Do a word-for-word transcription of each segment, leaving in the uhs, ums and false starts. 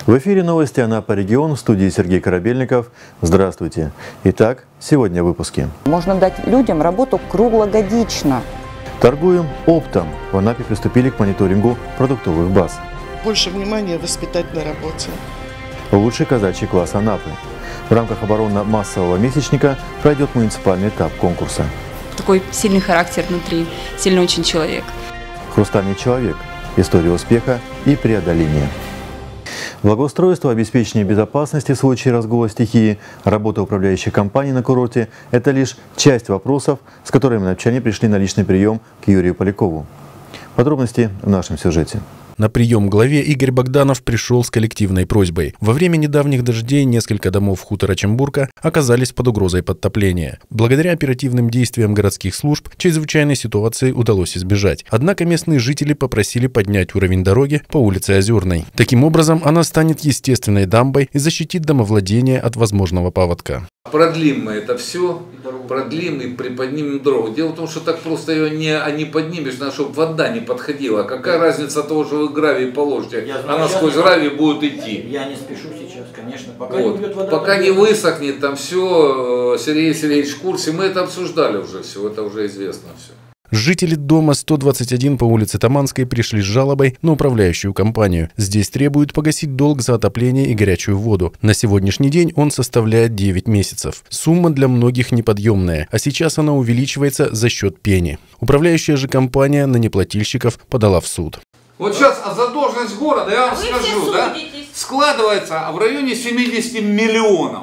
В эфире новости Анапа регион, в студии Сергей Корабельников. Здравствуйте. Итак, сегодня в выпуске. Можно дать людям работу круглогодично. Торгуем оптом. В Анапе приступили к мониторингу продуктовых баз. Больше внимания в воспитательной работе. Лучший казачий класс Анапы. В рамках оборонно-массового месячника пройдет муниципальный этап конкурса. Такой сильный характер внутри, сильный очень человек. Хрустальный человек. История успеха и преодоления. Благоустройство, обеспечение безопасности в случае разгула стихии, работа управляющих компаний на курорте – это лишь часть вопросов, с которыми анапчане пришли на личный прием к Юрию Полякову. Подробности в нашем сюжете. На прием к главе Игорь Богданов пришел с коллективной просьбой. Во время недавних дождей несколько домов хутора Чембурка оказались под угрозой подтопления. Благодаря оперативным действиям городских служб чрезвычайной ситуации удалось избежать. Однако местные жители попросили поднять уровень дороги по улице Озерной. Таким образом, она станет естественной дамбой и защитит домовладение от возможного паводка. Продлим мы это все, продлим и приподнимем дорогу. Дело в том, что так просто ее не, а не поднимешь, надо, чтобы вода не подходила. Какая разница того, что вы гравий положите, знаю, она сквозь гравий будет идти. Я не спешу сейчас, конечно. Пока, вот. не, вода, Пока не высохнет, там все, Сергей Сергеевич в курсе, мы это обсуждали уже все, это уже известно все. Жители дома сто двадцать один по улице Таманской пришли с жалобой на управляющую компанию. Здесь требуют погасить долг за отопление и горячую воду. На сегодняшний день он составляет девять месяцев. Сумма для многих неподъемная, а сейчас она увеличивается за счет пени. Управляющая же компания на неплательщиков подала в суд. Вот сейчас а задолженность города, я вам скажу, да, складывается в районе семидесяти миллионов.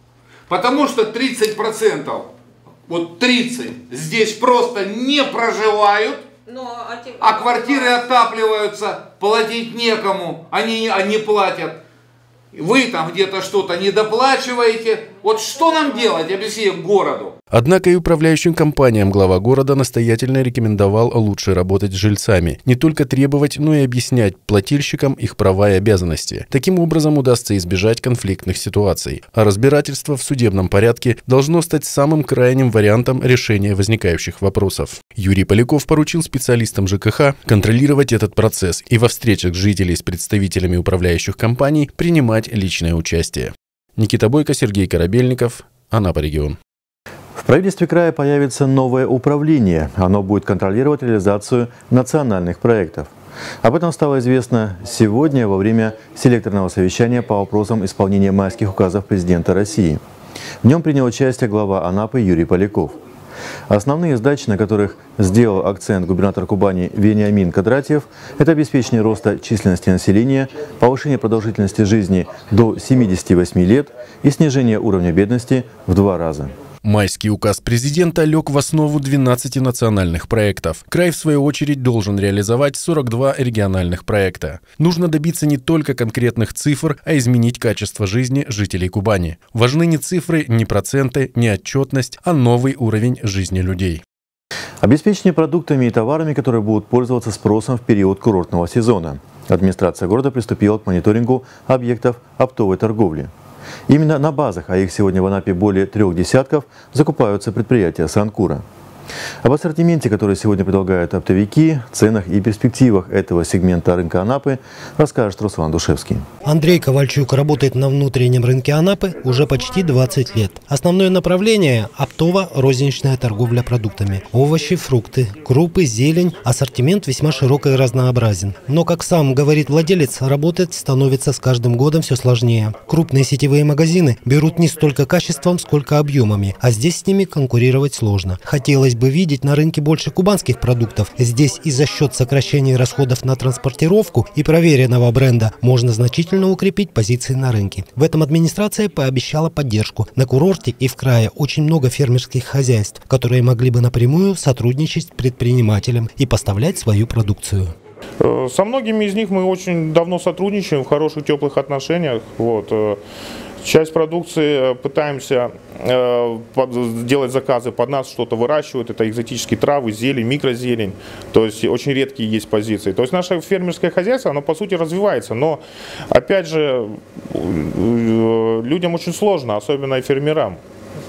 Потому что тридцать процентов. Вот тридцать здесь просто не проживают, но, а, тем... а квартиры отапливаются, платить некому, они, они платят. Вы там где-то что-то недоплачиваете. Вот что нам делать, объясните городу? Однако и управляющим компаниям глава города настоятельно рекомендовал лучше работать с жильцами. Не только требовать, но и объяснять плательщикам их права и обязанности. Таким образом удастся избежать конфликтных ситуаций. А разбирательство в судебном порядке должно стать самым крайним вариантом решения возникающих вопросов. Юрий Поляков поручил специалистам ЖКХ контролировать этот процесс и во встречах жителей с представителями управляющих компаний принимать личное участие. Никита Бойко, Сергей Корабельников, Анапа регион. В правительстве края появится новое управление. Оно будет контролировать реализацию национальных проектов. Об этом стало известно сегодня во время селекторного совещания по вопросам исполнения майских указов президента России. В нем принял участие глава Анапы Юрий Поляков. Основные задачи, на которых сделал акцент губернатор Кубани Вениамин Кондратьев, это обеспечение роста численности населения, повышение продолжительности жизни до семидесяти восьми лет и снижение уровня бедности в два раза. Майский указ президента лег в основу двенадцати национальных проектов. Край, в свою очередь, должен реализовать сорок два региональных проекта. Нужно добиться не только конкретных цифр, а изменить качество жизни жителей Кубани. Важны не цифры, не проценты, не отчетность, а новый уровень жизни людей. Обеспечение продуктами и товарами, которые будут пользоваться спросом в период курортного сезона. Администрация города приступила к мониторингу объектов оптовой торговли. Именно на базах, а их сегодня в Анапе более трех десятков, закупаются предприятия Санкура. Об ассортименте, который сегодня предлагают оптовики, ценах и перспективах этого сегмента рынка Анапы, расскажет Руслан Душевский. Андрей Ковальчук работает на внутреннем рынке Анапы уже почти двадцать лет. Основное направление – оптово-розничная торговля продуктами. Овощи, фрукты, крупы, зелень. Ассортимент весьма широк и разнообразен. Но, как сам говорит владелец, работать становится с каждым годом все сложнее. Крупные сетевые магазины берут не столько качеством, сколько объемами, а здесь с ними конкурировать сложно. Хотелось бы видеть на рынке больше кубанских продуктов. Здесь и за счет сокращения расходов на транспортировку и проверенного бренда можно значительно укрепить позиции на рынке. В этом администрация пообещала поддержку. На курорте и в крае очень много фермерских хозяйств, которые могли бы напрямую сотрудничать с предпринимателем и поставлять свою продукцию. Со многими из них мы очень давно сотрудничаем в хороших, теплых отношениях. Вот. Часть продукции пытаемся э, под, делать заказы под нас, что-то выращивают. Это экзотические травы, зелень, микрозелень. То есть очень редкие есть позиции. То есть наше фермерское хозяйство, оно по сути развивается. Но опять же, людям очень сложно, особенно и фермерам.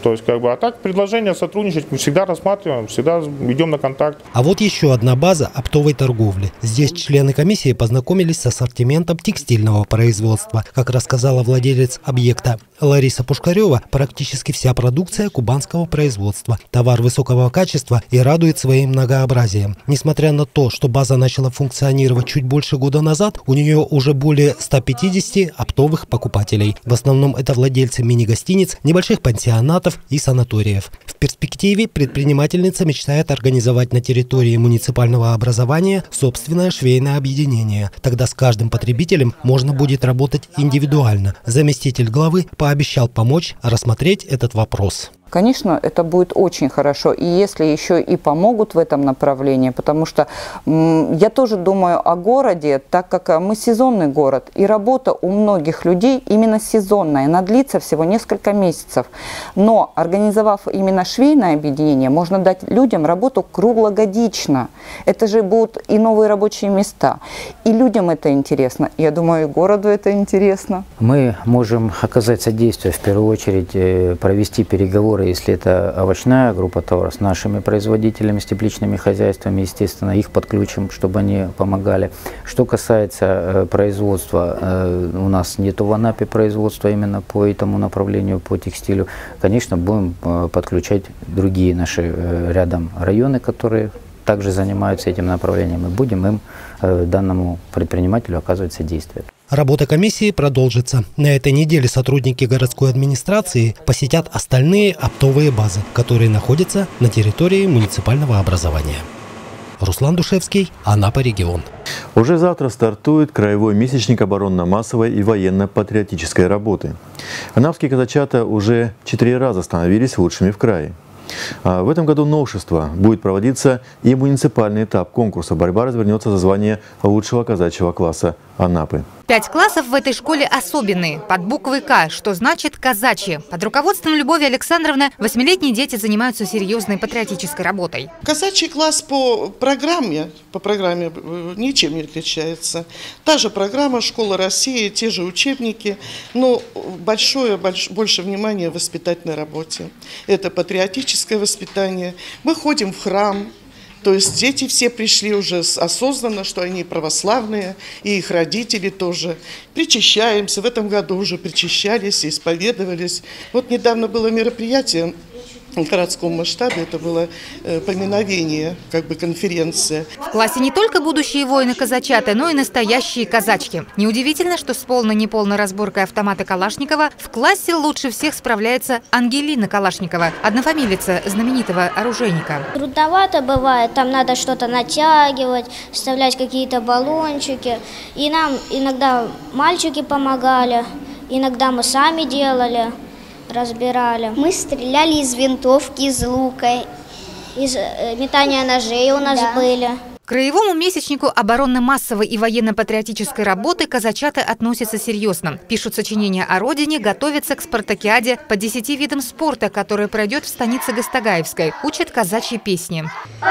То есть, как бы, а так предложение сотрудничать мы всегда рассматриваем, всегда идем на контакт. А вот еще одна база оптовой торговли. Здесь члены комиссии познакомились с ассортиментом текстильного производства. Как рассказала владелец объекта Лариса Пушкарева, практически вся продукция кубанского производства. Товар высокого качества и радует своим многообразием. Несмотря на то, что база начала функционировать чуть больше года назад, у нее уже более ста пятидесяти оптовых покупателей. В основном это владельцы мини-гостиниц, небольших пансионатов и санаториев. В перспективе предпринимательница мечтает организовать на территории муниципального образования собственное швейное объединение. Тогда с каждым потребителем можно будет работать индивидуально. Заместитель главы пообещал помочь рассмотреть этот вопрос. Конечно, это будет очень хорошо, и если еще и помогут в этом направлении, потому что м, я тоже думаю о городе, так как мы сезонный город, и работа у многих людей именно сезонная, она длится всего несколько месяцев. Но организовав именно швейное объединение, можно дать людям работу круглогодично. Это же будут и новые рабочие места, и людям это интересно, я думаю, и городу это интересно. Мы можем оказать содействие, в первую очередь, провести переговоры, если это овощная группа товаров, с нашими производителями, с тепличными хозяйствами, естественно, их подключим, чтобы они помогали. Что касается э, производства, э, у нас нету в Анапе производства именно по этому направлению, по текстилю. Конечно, будем э, подключать другие наши э, рядом районы, которые также занимаются этим направлением, и будем им, э, данному предпринимателю, оказывать содействие. Работа комиссии продолжится. На этой неделе сотрудники городской администрации посетят остальные оптовые базы, которые находятся на территории муниципального образования. Руслан Душевский, Анапа, регион. Уже завтра стартует краевой месячник оборонно-массовой и военно-патриотической работы. Анапские казачата уже четыре раза становились лучшими в крае. А в этом году новшество. Будет проводиться и муниципальный этап конкурса. Борьба развернется за звание лучшего казачьего класса Анапы. Пять классов в этой школе особенные, под буквой «К», что значит «казачьи». Под руководством Любови Александровны восьмилетние дети занимаются серьезной патриотической работой. Казачий класс по программе, по программе ничем не отличается. Та же программа «Школа России», те же учебники, но большое, больш, больше внимания в воспитательной работе. Это патриотическое воспитание. Мы ходим в храм. То есть дети все пришли уже осознанно, что они православные, и их родители тоже. Причащаемся. В этом году уже причащались, исповедовались. Вот недавно было мероприятие в городском масштабе, это было э, поминовение, как бы конференция. В классе не только будущие воины-казачата, но и настоящие казачки. Неудивительно, что с полной-неполной разборкой автомата Калашникова в классе лучше всех справляется Ангелина Калашникова, однофамилица знаменитого оружейника. Трудновато бывает, там надо что-то натягивать, вставлять какие-то баллончики. И нам иногда мальчики помогали, иногда мы сами делали. Разбирали. Мы стреляли из винтовки, из лука, из э, метания ножей у нас да. были. К краевому месячнику оборонно-массовой и военно-патриотической работы казачата относятся серьезно. Пишут сочинения о родине, готовятся к спартакиаде по десяти видам спорта, которая пройдет в станице Гастагаевской. Учат казачьи песни.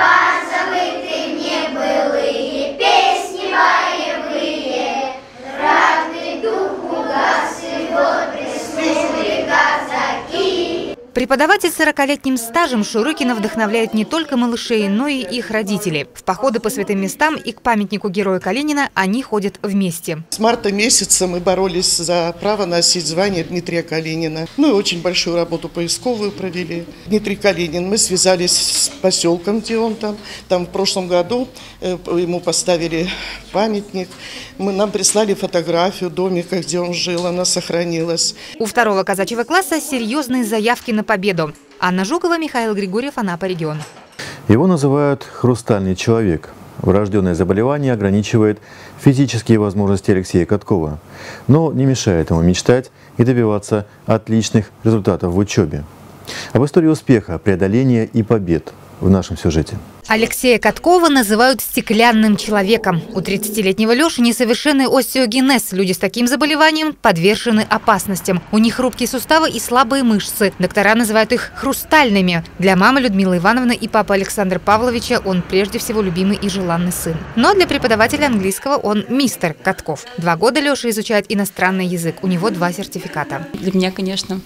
Позабыты мне былые песни боевые, ратный дух угас, и вот приснули казаки. Преподаватель с сорокалетним стажем Шурыкина вдохновляет не только малышей, но и их родителей. В походы по святым местам и к памятнику героя Калинина они ходят вместе. С марта месяца мы боролись за право носить звание Дмитрия Калинина. Ну и очень большую работу поисковую провели. Дмитрий Калинин, мы связались с поселком, где он там. Там в прошлом году ему поставили памятник. Мы, нам прислали фотографию домика, где он жил, она сохранилась. У второго казачьего класса серьезные заявки на победу. Анна Жукова, Михаил Григорьев, Анапа, регион. Его называют «хрустальный человек». Врожденное заболевание ограничивает физические возможности Алексея Каткова, но не мешает ему мечтать и добиваться отличных результатов в учебе. Об истории успеха, преодоления и побед в нашем сюжете. Алексея Каткова называют стеклянным человеком. У тридцатилетнего Леши несовершенный остеогенез. Люди с таким заболеванием подвержены опасностям. У них хрупкие суставы и слабые мышцы. Доктора называют их хрустальными. Для мамы Людмилы Ивановны и папы Александра Павловича он прежде всего любимый и желанный сын. Но для преподавателя английского он мистер Катков. Два года Леша изучает иностранный язык. У него два сертификата. Для меня, конечно,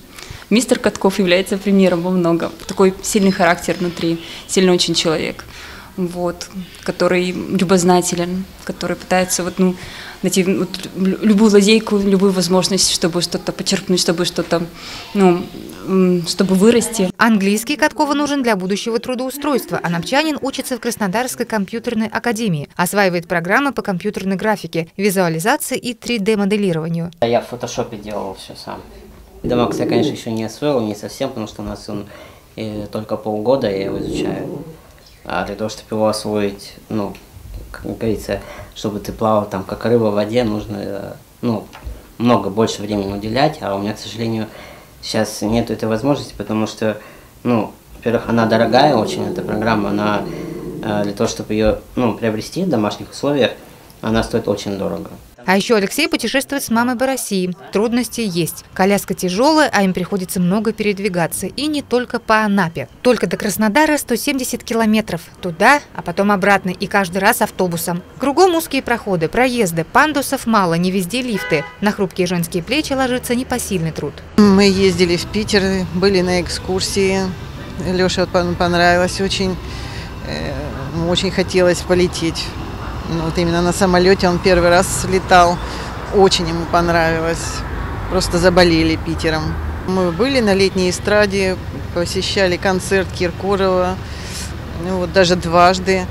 Мистер Катков является примером во многом. Такой сильный характер внутри, сильный очень человек, вот, который любознателен, который пытается вот, ну, найти вот, любую лазейку, любую возможность, чтобы что-то почерпнуть, чтобы что-то, ну, чтобы вырасти. Английский Каткова нужен для будущего трудоустройства, а напчанин учится в Краснодарской компьютерной академии, осваивает программы по компьютерной графике, визуализации и три дэ моделированию. Я в фотошопе делал все сам. Домакс я, конечно, еще не освоил, не совсем, потому что у нас он э, только полгода, я его изучаю. А для того, чтобы его освоить, ну, как говорится, чтобы ты плавал там как рыба в воде, нужно, ну, много больше времени уделять, а у меня, к сожалению, сейчас нет этой возможности, потому что, ну, во-первых, она дорогая очень, эта программа, она для того, чтобы ее, ну, приобрести в домашних условиях, она стоит очень дорого. А еще Алексей путешествует с мамой по России. Трудности есть. Коляска тяжелая, а им приходится много передвигаться. И не только по Анапе. Только до Краснодара сто семьдесят километров. Туда, а потом обратно. И каждый раз автобусом. Кругом узкие проходы, проезды, пандусов мало, не везде лифты. На хрупкие женские плечи ложится непосильный труд. Мы ездили в Питер, были на экскурсии. Леше понравилось очень. Очень хотелось полететь. Ну, вот именно на самолете он первый раз летал. Очень ему понравилось. Просто заболели Питером. Мы были на летней эстраде, посещали концерт Киркорова. Ну, вот даже дважды.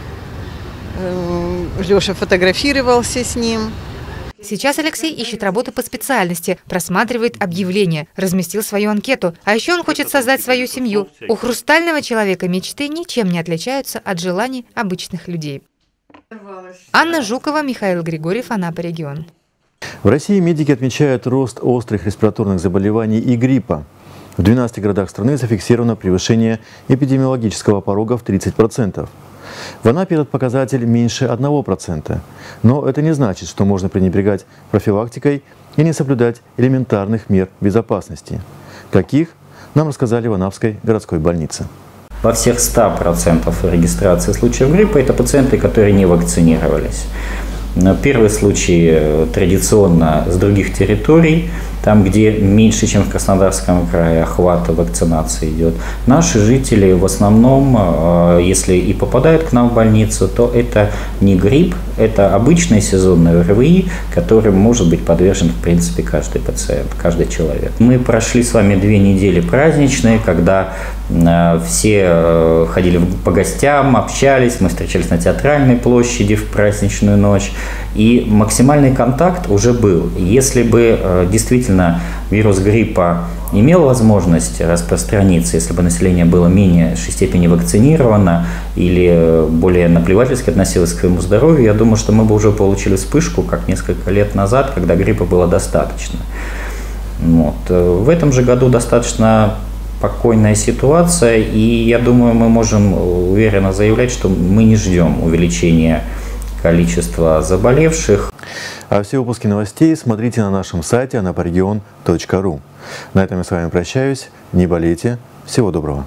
Леша фотографировался с ним. Сейчас Алексей ищет работу по специальности, просматривает объявления, разместил свою анкету. А еще он хочет создать свою семью. У хрустального человека мечты ничем не отличаются от желаний обычных людей. Анна Жукова, Михаил Григорьев, Анапа, регион. В России медики отмечают рост острых респираторных заболеваний и гриппа. В двенадцати городах страны зафиксировано превышение эпидемиологического порога в тридцать процентов. В Анапе этот показатель меньше одного процента. Но это не значит, что можно пренебрегать профилактикой и не соблюдать элементарных мер безопасности. Каких, нам рассказали в Анапской городской больнице. Во всех ста процентах регистрации случаев гриппа это пациенты, которые не вакцинировались. Первый случай традиционно с других территорий, там, где меньше, чем в Краснодарском крае охват вакцинации идет. Наши жители в основном, если и попадают к нам в больницу, то это не грипп, это обычный сезонный ОРВИ, которым может быть подвержен, в принципе, каждый пациент, каждый человек. Мы прошли с вами две недели праздничные, когда все ходили по гостям, общались, мы встречались на Театральной площади в праздничную ночь, и максимальный контакт уже был. Если бы действительно вирус гриппа имел возможность распространиться, если бы население было менее степени вакцинировано или более наплевательски относилось к своему здоровью, я думаю, что мы бы уже получили вспышку, как несколько лет назад, когда гриппа было достаточно. Вот. В этом же году достаточно спокойная ситуация, и я думаю, мы можем уверенно заявлять, что мы не ждем увеличения количества заболевших. А все выпуски новостей смотрите на нашем сайте анапарегион точка ру. На этом я с вами прощаюсь. Не болейте. Всего доброго.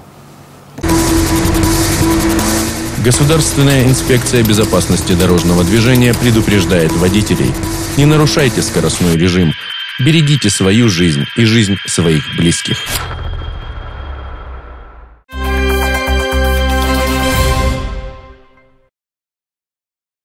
Государственная инспекция безопасности дорожного движения предупреждает водителей: не нарушайте скоростной режим, берегите свою жизнь и жизнь своих близких.